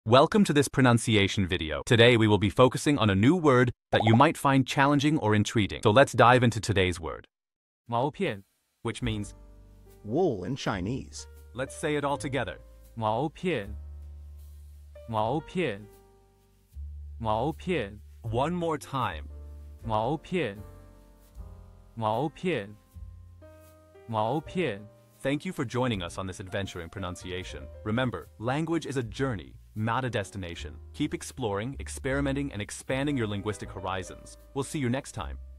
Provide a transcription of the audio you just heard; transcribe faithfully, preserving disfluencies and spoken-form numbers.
Welcome to this pronunciation video. Today we will be focusing on a new word that you might find challenging or intriguing. So let's dive into today's word. 毛片 Which means, wool in Chinese. let's say it all together. 毛片毛片毛片 One more time. 毛片毛片毛片 Thank you for joining us on this adventure in pronunciation. Remember, language is a journey, not a destination. Keep exploring, experimenting, and expanding your linguistic horizons. We'll see you next time.